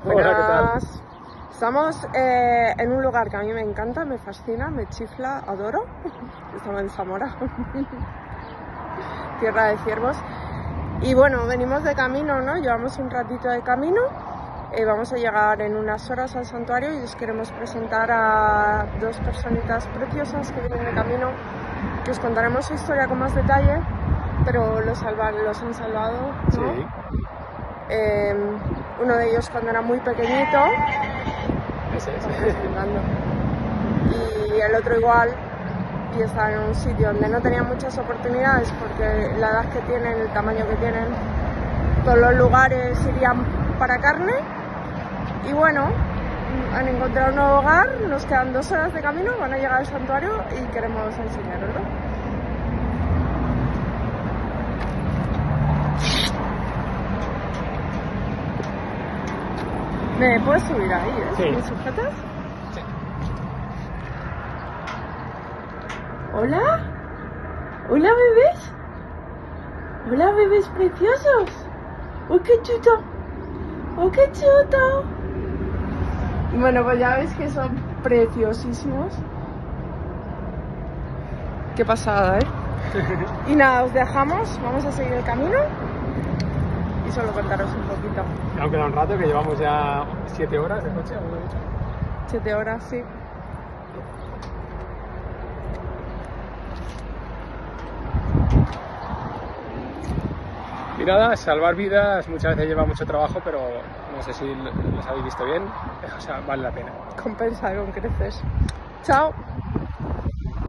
Hola, ¿qué tal? Buenas. Estamos en un lugar que a mí me encanta, me fascina, me chifla, adoro. Estamos en Zamora, tierra de ciervos. Y bueno, venimos de camino, ¿no? Llevamos un ratito de camino. Vamos a llegar en unas horas al santuario y os queremos presentar a dos personitas preciosas que vienen de camino, que os contaremos su historia con más detalle, pero los han salvado, ¿no? Sí. Uno de ellos cuando era muy pequeñito, Ese es. y el otro igual, y estaba en un sitio donde no tenía muchas oportunidades porque la edad que tienen, el tamaño que tienen, todos los lugares irían para carne. Y bueno, han encontrado un nuevo hogar, nos quedan 2 horas de camino, van a llegar al santuario y queremos enseñaroslo. ¿Me puedes subir ahí, Sí. ¿Me sujetas? Sí. ¿Hola? ¿Hola, bebés? ¿Hola, bebés preciosos? ¡Oh, qué chuto! ¡Oh, qué chuto! Bueno, pues ya veis que son preciosísimos. Qué pasada, ¿eh? Y nada, os dejamos, vamos a seguir el camino y solo contaros un poquito. Aún queda un rato, que llevamos ya 7 horas de coche. 7 horas, sí. Y nada, salvar vidas muchas veces lleva mucho trabajo, pero no sé si los habéis visto bien, o sea, vale la pena. Compensa con creces. Chao.